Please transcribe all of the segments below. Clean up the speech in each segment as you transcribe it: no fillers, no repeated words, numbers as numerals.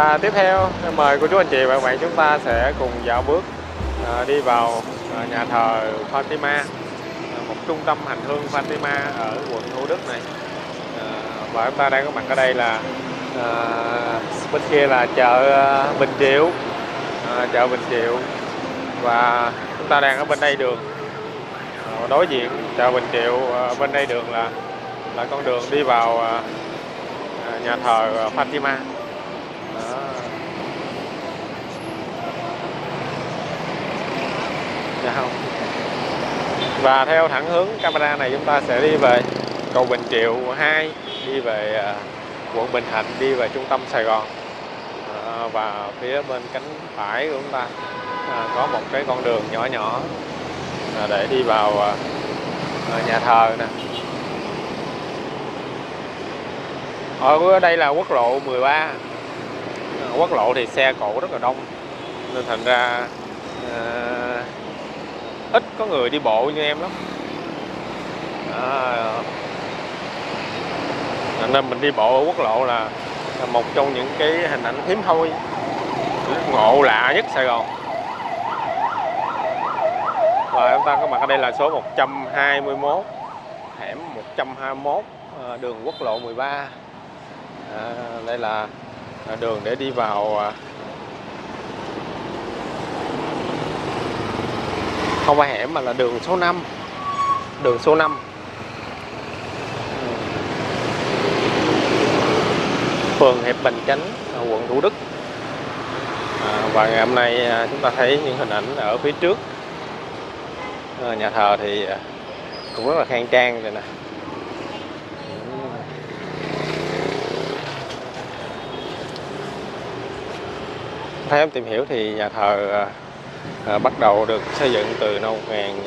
Và tiếp theo mời cô chú anh chị và các bạn chúng ta sẽ cùng dạo bước đi vào nhà thờ Fatima, một trung tâm hành hương Fatima ở quận Thủ Đức này. Và chúng ta đang có mặt ở đây là bên kia là chợ Bình Triệu, chợ Bình Triệu, và chúng ta đang ở bên đây đường đối diện chợ Bình Triệu. Bên đây đường là con đường đi vào nhà thờ Fatima. Không. Và theo thẳng hướng camera này chúng ta sẽ đi về cầu Bình Triệu 2, đi về quận Bình Thạnh, đi về trung tâm Sài Gòn. Và phía bên cánh phải của chúng ta có một cái con đường nhỏ nhỏ để đi vào nhà thờ nè. Ở đây là quốc lộ 13. Quốc lộ thì xe cộ rất là đông nên thành ra ít có người đi bộ như em lắm. Nên mình đi bộ ở quốc lộ là một trong những cái hình ảnh hiếm hoi, ngộ lạ nhất Sài Gòn. Và chúng ta có mặt ở đây là số 121, hẻm 121, đường quốc lộ 13. Đây là đường để đi vào, không phải hẻm mà là đường số 5. Đường số 5, phường Hiệp Bình Chánh, quận Thủ Đức. Và ngày hôm nay chúng ta thấy những hình ảnh ở phía trước nhà thờ thì cũng rất là khang trang rồi nè. Theo em tìm hiểu thì nhà thờ bắt đầu được xây dựng từ năm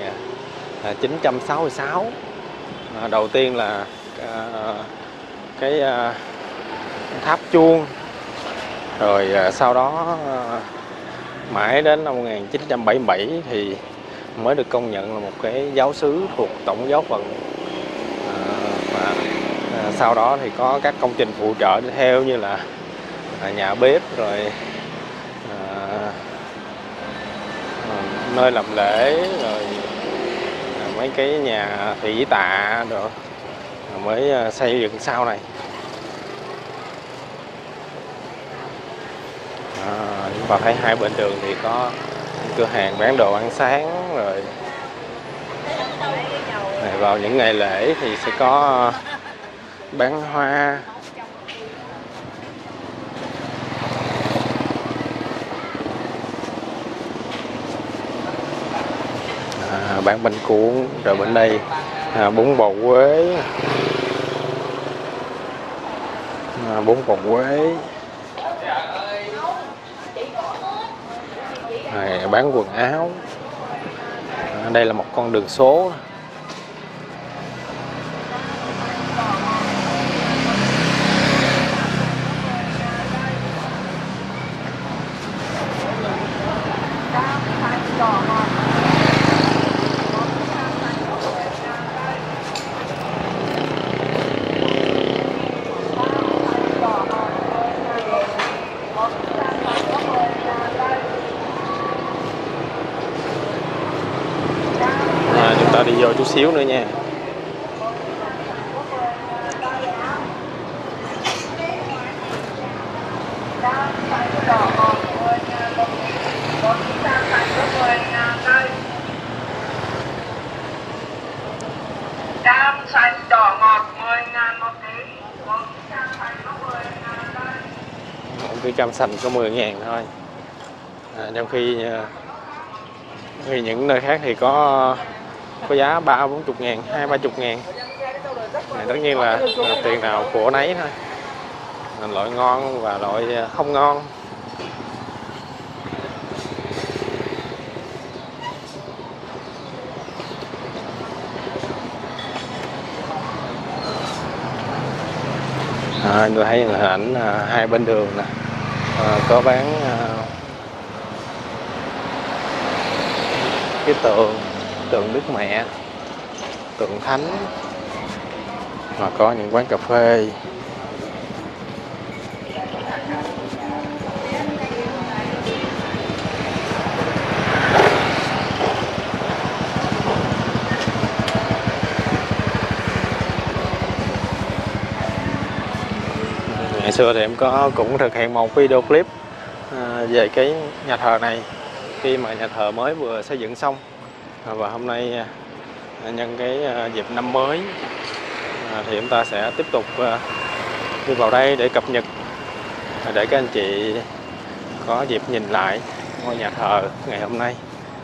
1966. Đầu tiên là cái tháp chuông, rồi sau đó mãi đến năm 1977 thì mới được công nhận là một cái giáo xứ thuộc Tổng giáo phận. Và sau đó thì có các công trình phụ trợ theo như là nhà bếp, rồi nơi làm lễ, rồi mấy cái nhà thủy tạ rồi mới xây dựng sau này. Chúng ta thấy hai bên đường thì có cửa hàng bán đồ ăn sáng, rồi vào những ngày lễ thì sẽ có bán hoa. Bán bánh cuốn, rồi bên đây bún bò Huế, bún bò Huế, bán quần áo. Đây là một con đường số. Chúng ta đi vô chút xíu nữa nha. Cam xanh đỏ ngọt 10.000 một ký. Một cái cam xanh có 10.000 thôi. Trong khi những nơi khác thì có giá 30-40 ngàn, 20-30 ngàn. Tất nhiên là tiền nào của nấy thôi. Loại ngon và loại không ngon. Tôi thấy hình ảnh hai bên đường nè, có bán cái tượng Đức Mẹ, tượng Thánh, và có những quán cà phê. xưa thì em cũng thực hiện một video clip về cái nhà thờ này khi mà nhà thờ mới vừa xây dựng xong. Và hôm nay nhân cái dịp năm mới thì chúng ta sẽ tiếp tục đi vào đây để cập nhật, để các anh chị có dịp nhìn lại ngôi nhà thờ ngày hôm nay.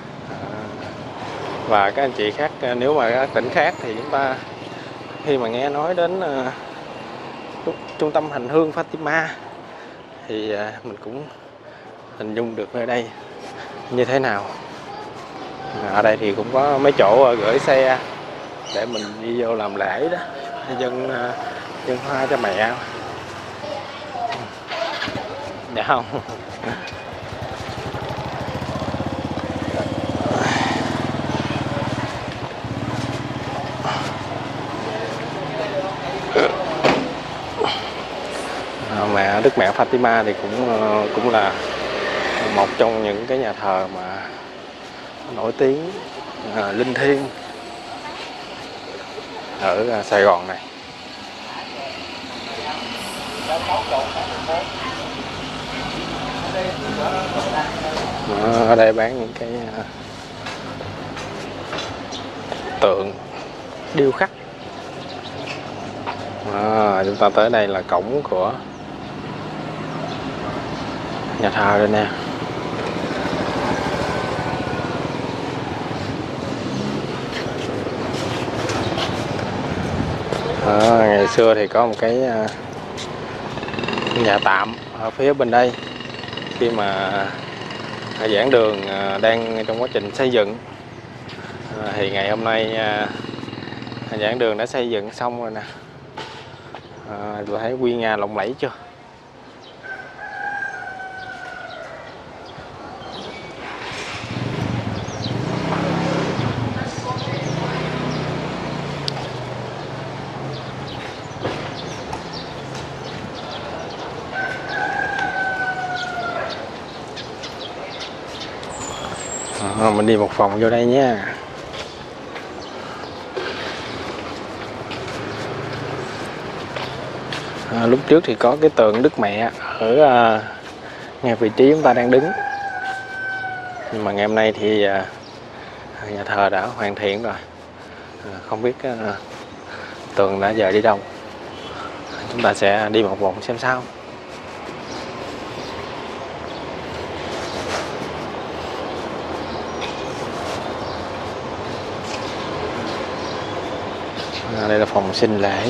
Và các anh chị khác, nếu mà các tỉnh khác thì chúng ta khi mà nghe nói đến trung tâm hành hương Fatima thì mình cũng hình dung được nơi đây như thế nào. Ở đây thì cũng có mấy chỗ gửi xe để mình đi vô làm lễ đó, dân hoa cho mẹ. Dạ không. Đức mẹ Fatima thì cũng là một trong những cái nhà thờ mà nổi tiếng, linh thiêng ở Sài Gòn này. Ở đây bán những cái tượng điêu khắc. Chúng ta tới đây là cổng của nhà thờ đây nè. Ngày xưa thì có một cái nhà tạm ở phía bên đây. Khi mà giảng đường đang trong quá trình xây dựng thì ngày hôm nay giảng đường đã xây dựng xong rồi nè. Tôi thấy quy nga lộng lẫy chưa? Mình đi một vòng vô đây nha. Lúc trước thì có cái tượng Đức Mẹ ở ngay vị trí chúng ta đang đứng. Nhưng mà ngày hôm nay thì nhà thờ đã hoàn thiện rồi. Không biết tượng đã giờ đi đâu. Chúng ta sẽ đi một vòng xem sao. Đây là phòng sinh lễ.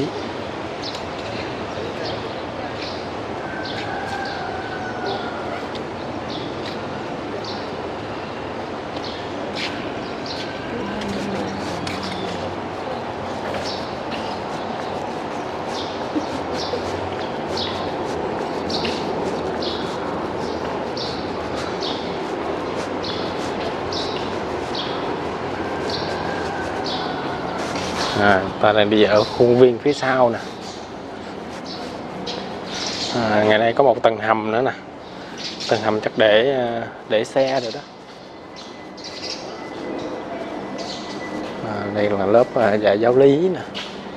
Ta đang đi ở khuôn viên phía sau nè. Ngày nay có một tầng hầm nữa nè. Tầng hầm chắc để xe rồi đó. Đây là lớp dạy giáo lý nè.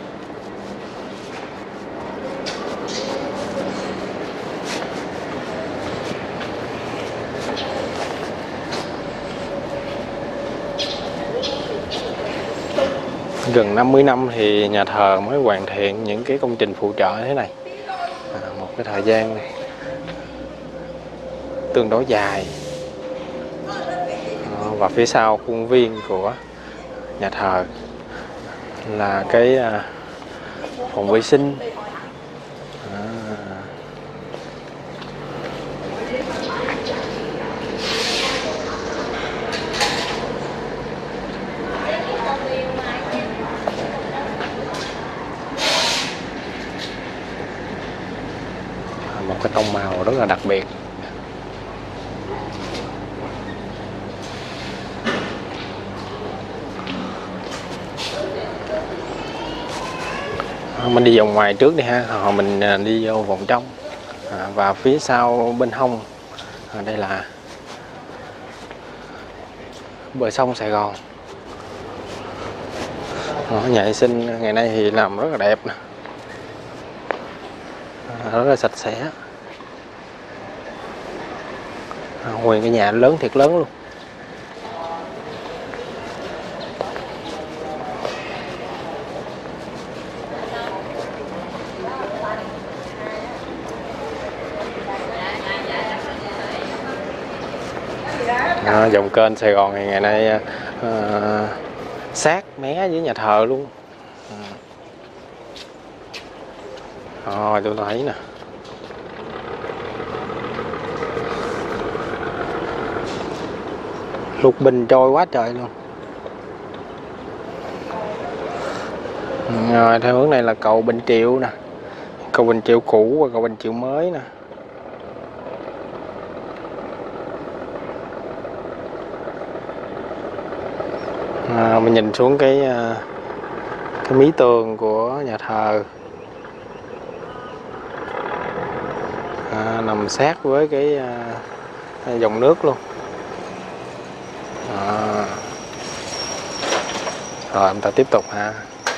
Gần 50 năm thì nhà thờ mới hoàn thiện những cái công trình phụ trợ thế này. Một cái thời gian tương đối dài. Và phía sau khuôn viên của nhà thờ là cái phòng vệ sinh. Một cái tông màu rất là đặc biệt. Mình đi vòng ngoài trước đi ha, rồi mình đi vô vòng trong. Và phía sau bên hông đây là bờ sông Sài Gòn. Nhà vệ sinh ngày nay thì làm rất là đẹp nè. rất là sạch sẽ. Nguyên cái nhà lớn thiệt lớn luôn. Dòng kênh Sài Gòn này ngày nay sát mé với nhà thờ luôn. Tôi thấy nè, lục bình trôi quá trời luôn. Rồi theo hướng này là cầu Bình Triệu nè, cầu Bình Triệu cũ và cầu Bình Triệu mới nè. Mình nhìn xuống cái mí tường của nhà thờ, nằm sát với cái dòng nước luôn. Rồi chúng ta tiếp tục ha.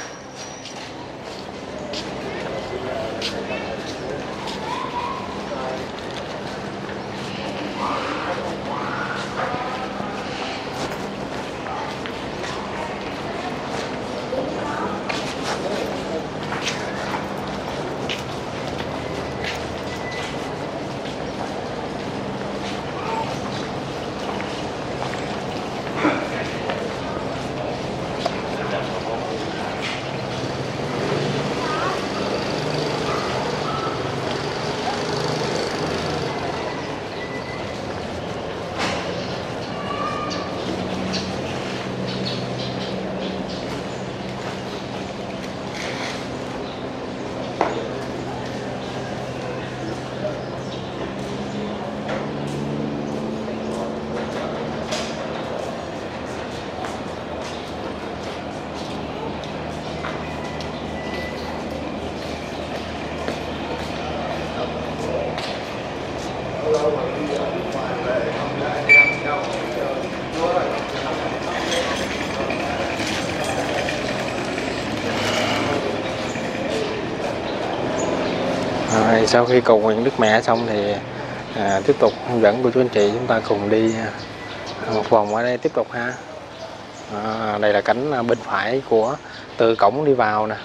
Sau khi cầu nguyện Đức Mẹ xong thì tiếp tục hướng dẫn cô chú anh chị chúng ta cùng đi một vòng ở đây tiếp tục ha. Đây là cảnh bên phải của từ cổng đi vào nè.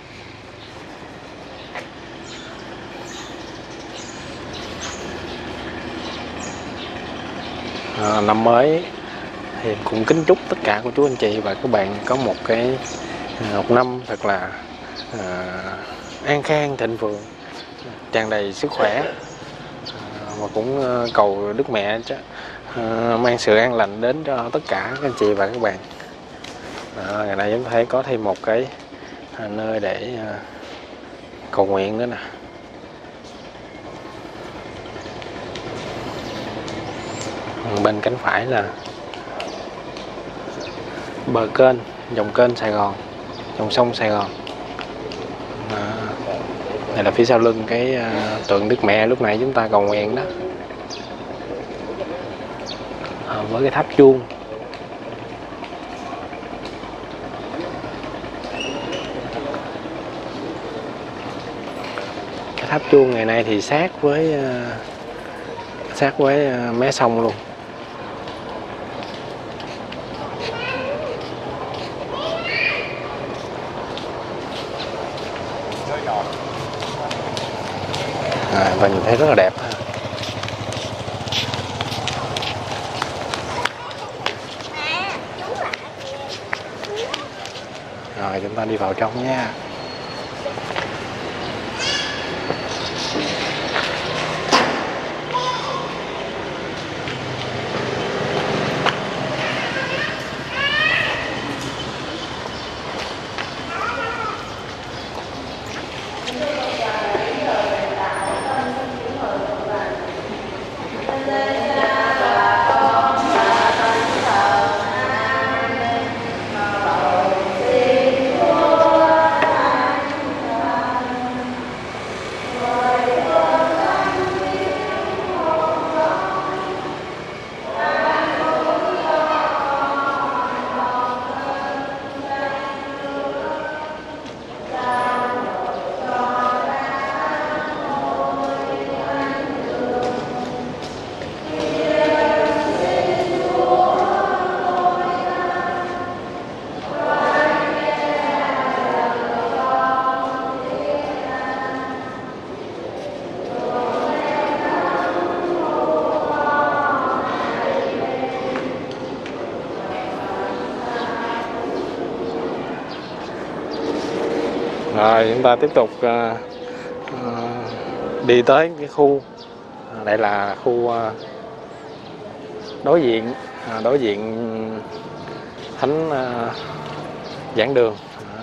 Năm mới thì cũng kính chúc tất cả cô chú anh chị và các bạn có một năm thật là an khang thịnh vượng, tràn đầy sức khỏe, và cũng cầu Đức Mẹ mang sự an lành đến cho tất cả các anh chị và các bạn. Ngày nay chúng ta thấy có thêm một cái nơi để cầu nguyện nữa nè. Bên cánh phải là bờ kênh, dòng kênh Sài Gòn, dòng sông Sài Gòn. Này là phía sau lưng cái tượng Đức Mẹ lúc nãy chúng ta cầu nguyện đó, với cái tháp chuông. Cái tháp chuông ngày nay thì sát với mé sông luôn. Và nhìn thấy rất là đẹp. Rồi chúng ta đi vào trong nha. Rồi chúng ta tiếp tục đi tới cái khu, đây là khu đối diện thánh giảng đường.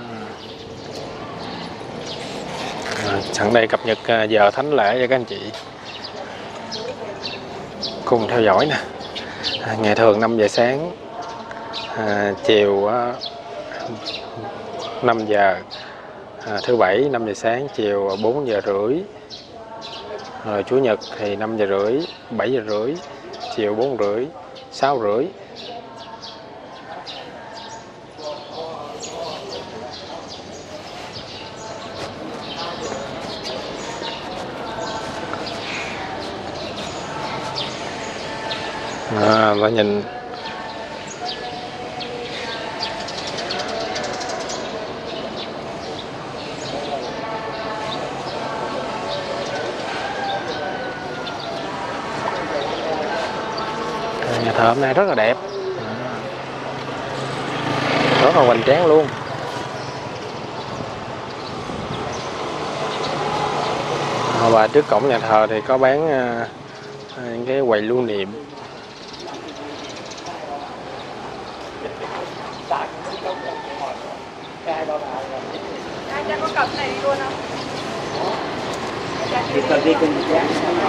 Sẵn đây cập nhật giờ thánh lễ cho các anh chị cùng theo dõi nè. Ngày thường 5 giờ sáng, chiều 5 giờ, thứ bảy 5 giờ sáng, chiều 4 giờ rưỡi. Rồi Chủ nhật thì 5 giờ rưỡi, 7 giờ rưỡi, chiều 4 rưỡi, 6 rưỡi. Và nhìn nhà thờ hôm nay rất là đẹp, rất là hoành tráng luôn. Và trước cổng nhà thờ thì có bán những cái quầy lưu niệm. Cha có cầm này luôn không? Thì cần đi cùng giá.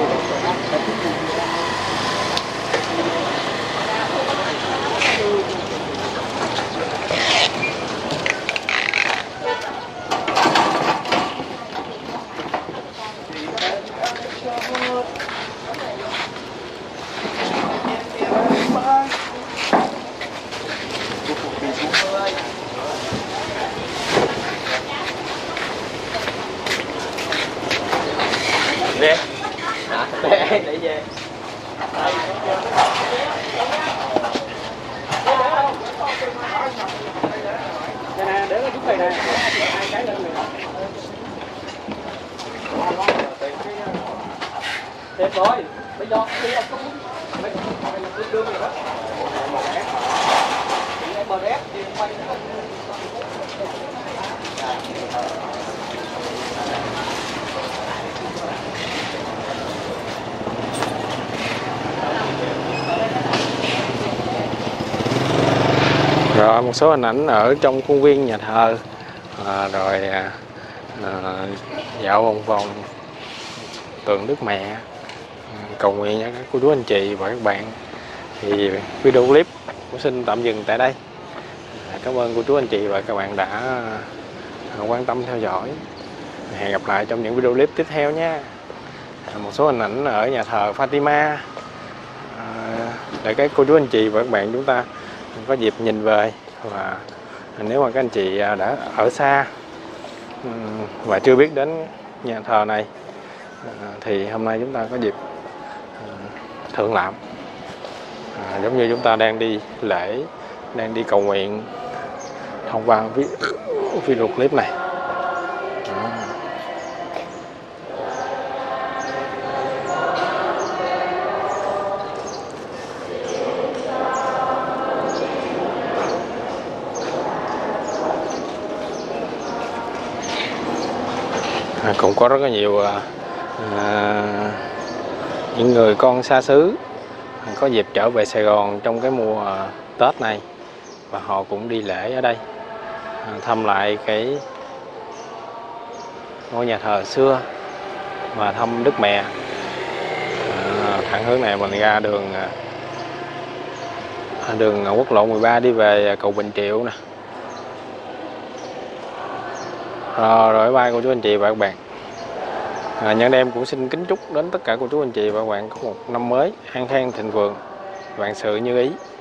Nè, Để về. Nè, để cái chút này nè. Hai cái lên này. Đẹp rồi. Bây giờ đi ông có muốn mấy cái đưa này đó. Một ép. Bờ ép thì quay. rồi một số hình ảnh ở trong khuôn viên nhà thờ, rồi dạo vòng vòng tượng Đức Mẹ, cầu nguyện cho các cô chú anh chị và các bạn. Thì video clip cũng xin tạm dừng tại đây. Cảm ơn cô chú anh chị và các bạn đã quan tâm theo dõi. Hẹn gặp lại trong những video clip tiếp theo nhé. Một số hình ảnh ở nhà thờ Fatima để các cô chú anh chị và các bạn chúng ta có dịp nhìn về. Và nếu mà các anh chị đã ở xa và chưa biết đến nhà thờ này thì hôm nay chúng ta có dịp thượng lãm, giống như chúng ta đang đi lễ, đang đi cầu nguyện thông qua video clip này. Cũng có rất là nhiều những người con xa xứ có dịp trở về Sài Gòn trong cái mùa Tết này, và họ cũng đi lễ ở đây, thăm lại cái ngôi nhà thờ xưa và thăm Đức Mẹ. Thẳng hướng này mình ra đường quốc lộ 13 đi về cầu Bình Triệu nè. Rồi bye cô chú anh chị và các bạn. Nhân em cũng xin kính chúc đến tất cả cô chú anh chị và các bạn có một năm mới an khang thịnh vượng, vạn sự như ý.